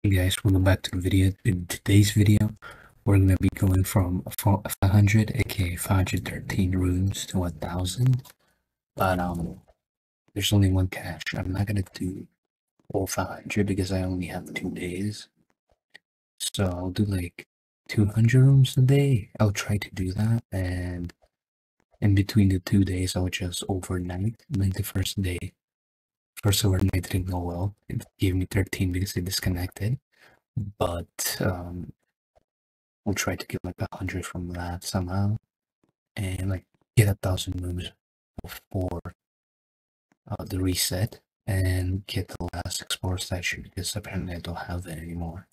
Hey guys, welcome back to the video. In today's video, we're gonna be going from 500, aka 513 rooms to 1,000. But there's only one cache. I'm not gonna do all 500 because I only have 2 days. So I'll do like 200 rooms a day. I'll try to do that, and in between the 2 days, I'll just overnight. Like the first day, first overnight didn't go well. It gave me 13 because it disconnected. But we'll try to get like 100 from that somehow, and like get 1,000 rooms before the reset, and get the last explorer statue because apparently I don't have that anymore,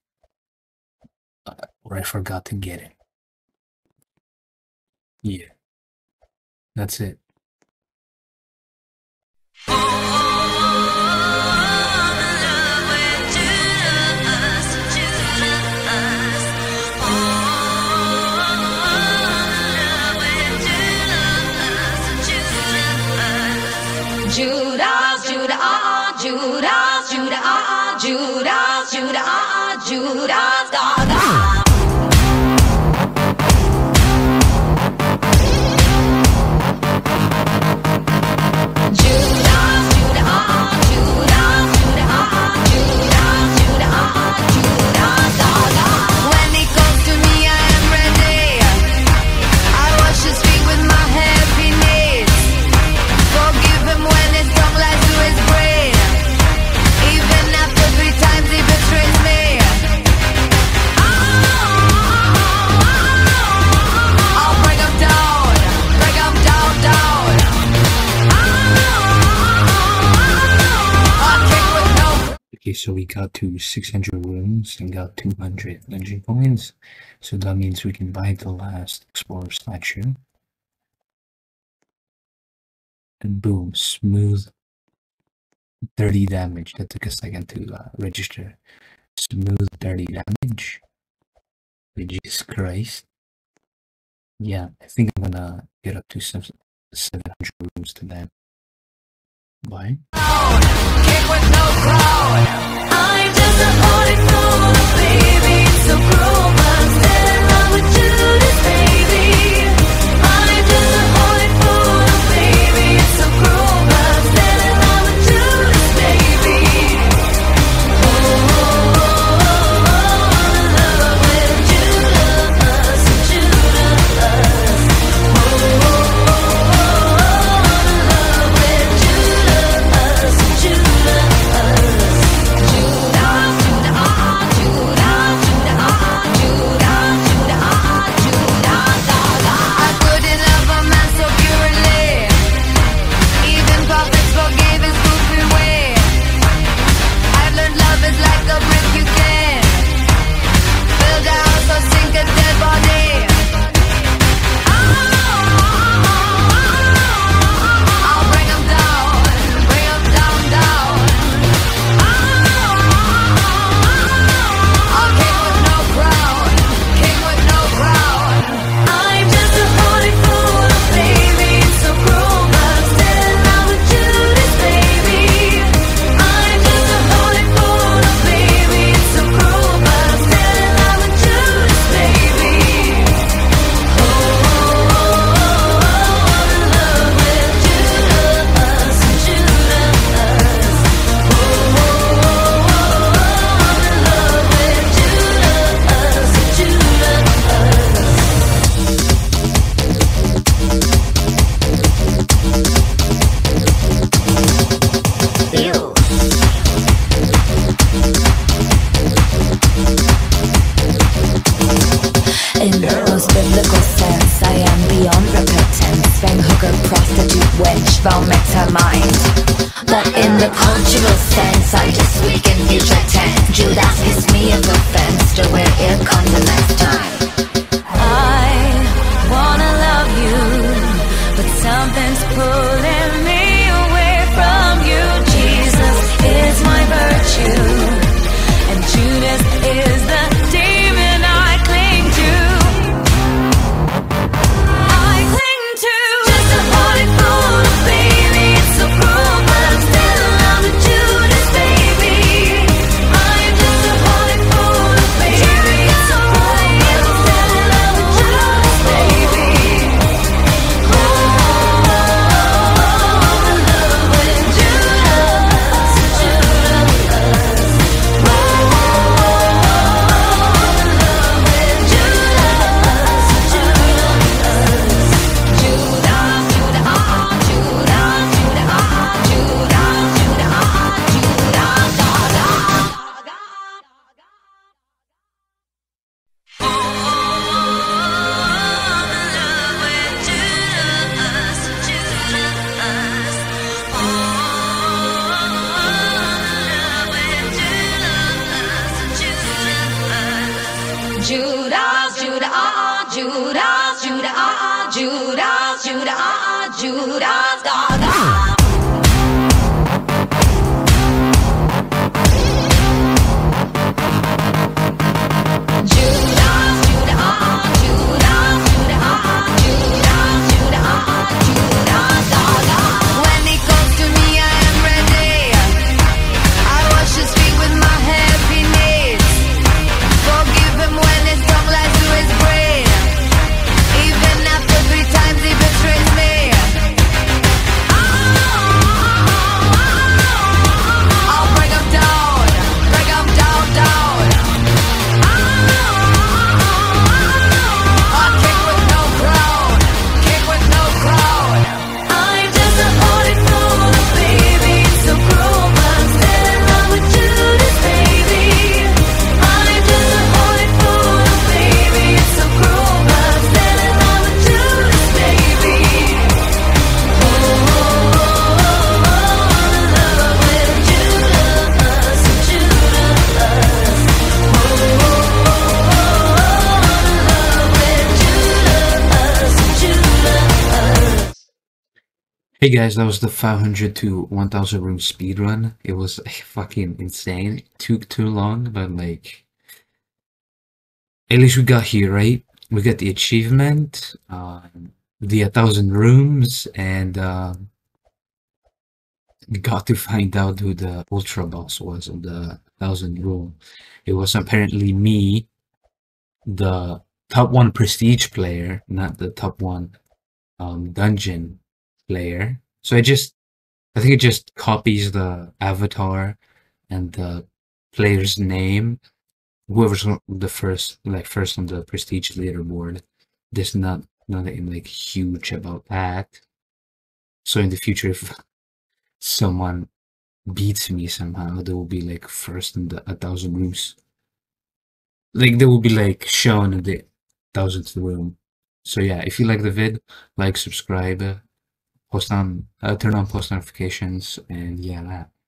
or I forgot to get it. Yeah, that's it. Judas, Judah, Judas, Judah, Judas, Judah, Judas, Gaga. Okay, so we got to 600 rooms and got 200 engine coins. So that means we can buy the last explorer statue. And boom, smooth 30 damage. That took a second to register. Smooth 30 damage. Jesus Christ. Yeah, I think I'm gonna get up to 700 rooms to that. Bye. I'm just a holy fool, baby. So cruel, but still in love with Judas, baby. I'm just a holy fool, baby. So cruel, but still in love with Judas, baby. Oh, in love with Judas, Judas. Oh, in love with Judas, Judas. Vomits her mind, but in the cultural sense I just speak in future tense. Judas kiss me if offense to where it comes the next time. I wanna love you, but something's pulling me away from you. Jesus is my virtue, and Judas is the demon I cling to. I cling to just a holy fool, baby. It's so cruel, but I'm still in love with Judas, baby. I'm just a holy fool. Judas, Judas, Judas, Judas, Judas, Judas, Judas, Gaga. Hey guys, that was the 500 to 1000 room speedrun. It was fucking insane. It took too long, but like, at least we got here, right? We got the achievement, the 1000 rooms, and we got to find out who the ultra boss was of the 1000 room. It was apparently me, the top 1 prestige player, not the top 1 dungeon player. So I think it just copies the avatar and the player's name. Whoever's the first on the prestige leaderboard. There's nothing like huge about that. So in the future, if someone beats me somehow, they will be like first in the 1000 rooms. Like they will be like shown in the 1000th room. So yeah, if you like the vid, like, subscribe, turn on post notifications, and yeah, that.